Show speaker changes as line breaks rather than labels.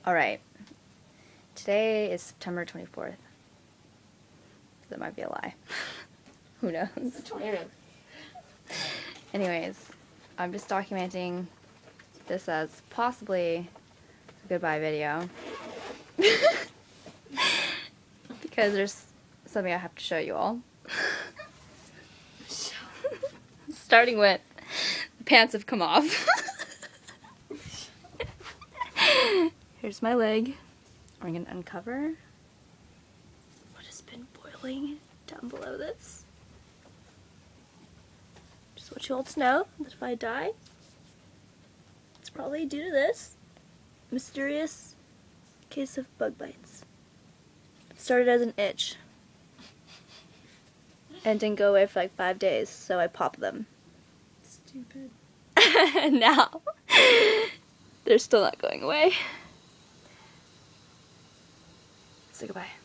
Alright, today is September 24th. That might be a lie. Who knows?
It's the 20th.
Anyways, I'm just documenting this as possibly a goodbye video. Because there's something I have to show you all. Starting with, the pants have come off. Here's my leg. I'm going to uncover what has been boiling down below this. Just want you all to know that if I die, it's probably due to this mysterious case of bug bites. It started as an itch and didn't go away for like 5 days, so I popped them.
Stupid.
And now they're still not going away. Say goodbye.